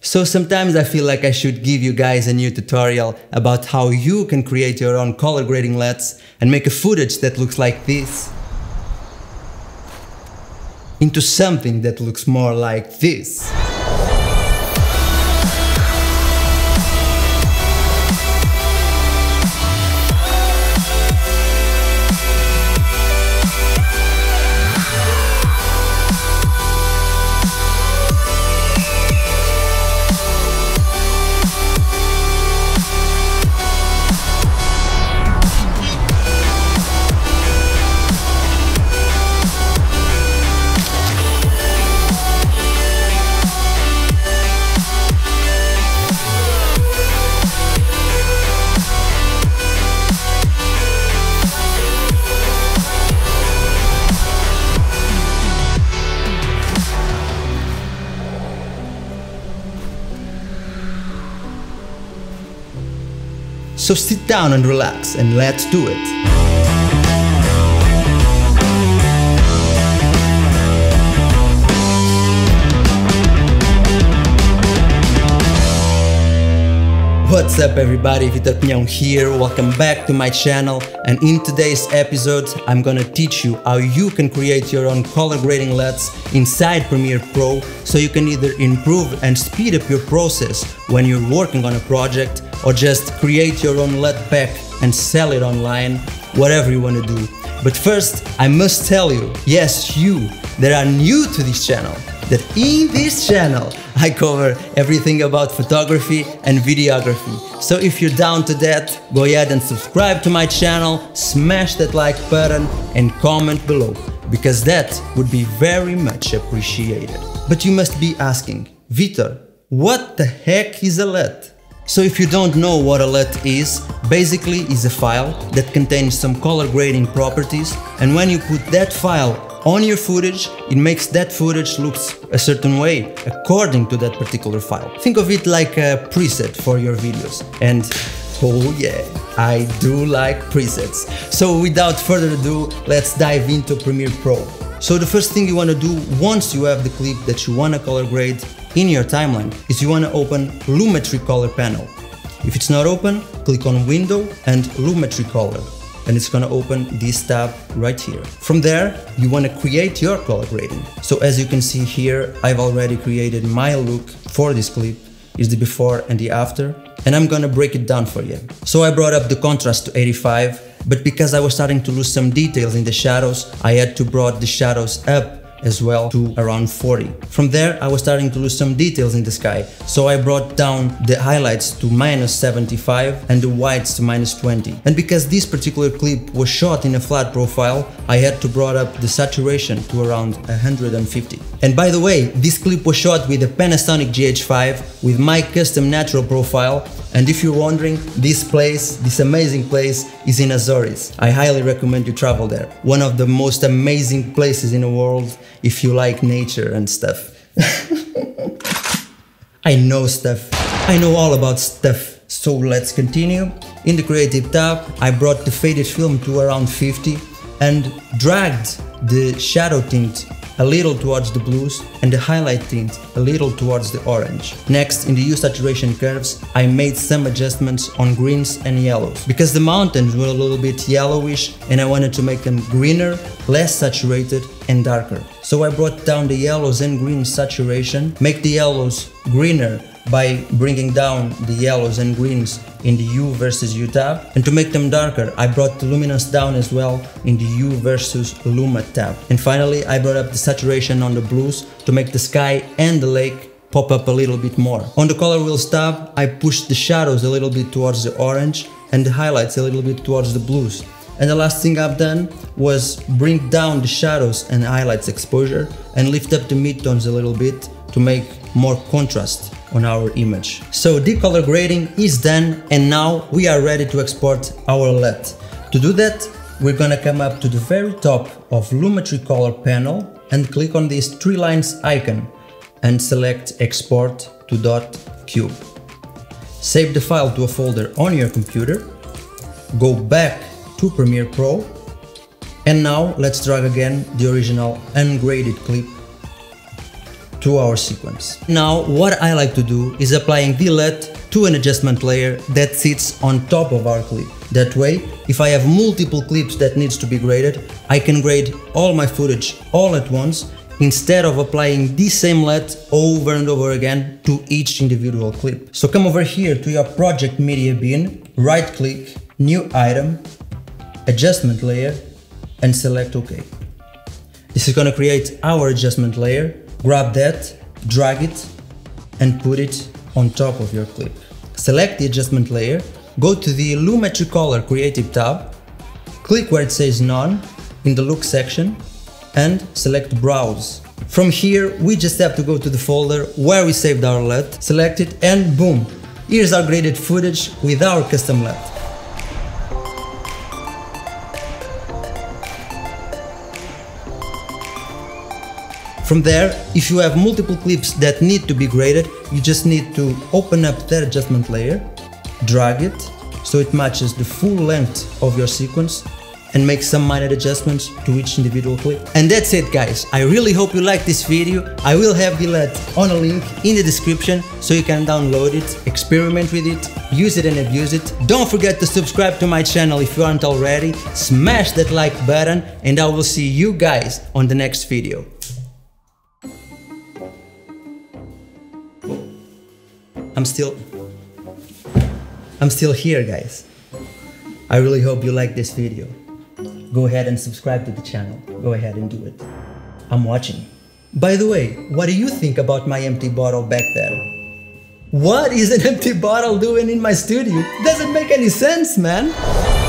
So sometimes I feel like I should give you guys a new tutorial about how you can create your own color grading LEDs and make a footage that looks like this into something that looks more like this. So sit down and relax and let's do it. What's up everybody, Vitor Pinhão here, welcome back to my channel, and in today's episode I'm gonna teach you how you can create your own color grading LEDs inside Premiere Pro so you can either improve and speed up your process when you're working on a project or just create your own LED pack and sell it online, whatever you want to do. But first, I must tell you, yes, you that are new to this channel, that in this channel I cover everything about photography and videography. So if you're down to that, go ahead and subscribe to my channel, smash that like button and comment below, because that would be very much appreciated. But you must be asking, Vitor, what the heck is a LED? So if you don't know what a LED is, basically is a file that contains some color grading properties, and when you put that file on your footage, it makes that footage look a certain way according to that particular file. Think of it like a preset for your videos. And oh yeah, I do like presets. So without further ado, let's dive into Premiere Pro. So the first thing you want to do once you have the clip that you want to color grade in your timeline is you want to open Lumetri Color panel. If it's not open, click on Window and Lumetri Color, and it's gonna open this tab right here. From there, you want to create your color grading. So as you can see here, I've already created my look for this clip. Is the before and the after, and I'm gonna break it down for you. So I brought up the contrast to 85, but because I was starting to lose some details in the shadows, I had to brought the shadows up as well to around 40. From there, I was starting to lose some details in the sky, so I brought down the highlights to -75 and the whites to -20. And because this particular clip was shot in a flat profile, I had to brought up the saturation to around 150. And by the way, this clip was shot with a Panasonic GH5 with my custom natural profile. And if you're wondering, this amazing place is in Azores. I highly recommend you travel there. One of the most amazing places in the world if you like nature and stuff. I know stuff. I know all about stuff. So let's continue. In the Creative tab, I brought the faded film to around 50 and dragged the shadow tint a little towards the blues and the highlight tint a little towards the orange. Next, in the hue saturation curves, I made some adjustments on greens and yellows, because the mountains were a little bit yellowish and I wanted to make them greener, less saturated and darker. So I brought down the yellows and greens saturation, make the yellows greener by bringing down the yellows and greens in the Hue versus Hue tab, and to make them darker I brought the luminance down as well in the Hue versus Luma tab. And finally I brought up the saturation on the blues to make the sky and the lake pop up a little bit more. On the color wheels tab I pushed the shadows a little bit towards the orange and the highlights a little bit towards the blues. And the last thing I've done was bring down the shadows and highlights exposure and lift up the midtones a little bit to make more contrast on our image. So the color grading is done, and now we are ready to export our LED. To do that, we're gonna come up to the very top of Lumetri Color panel and click on this 3 lines icon and select Export to .cube. Save the file to a folder on your computer, go back to Premiere Pro, and now let's drag again the original ungraded clip to our sequence. Now, what I like to do is applying the LUT to an adjustment layer that sits on top of our clip. That way, if I have multiple clips that needs to be graded, I can grade all my footage all at once instead of applying the same LUT over and over again to each individual clip. So come over here to your project media bin, right click, new item, adjustment layer, and select OK. This is going to create our adjustment layer. Grab that, drag it, and put it on top of your clip. Select the adjustment layer, go to the Lumetri Color Creative tab, click where it says None in the Look section, and select Browse. From here, we just have to go to the folder where we saved our LUT, select it, and boom! Here's our graded footage with our custom LUT. From there, if you have multiple clips that need to be graded, you just need to open up that adjustment layer, drag it so it matches the full length of your sequence, and make some minor adjustments to each individual clip. And that's it, guys. I really hope you liked this video. I will have the LUT on a link in the description so you can download it, experiment with it, use it and abuse it. Don't forget to subscribe to my channel if you aren't already, smash that like button, and I will see you guys on the next video. I'm still here, guys. I really hope you like this video. Go ahead and subscribe to the channel. Go ahead and do it. I'm watching. By the way, what do you think about my empty bottle back there? What is an empty bottle doing in my studio? Doesn't make any sense, man.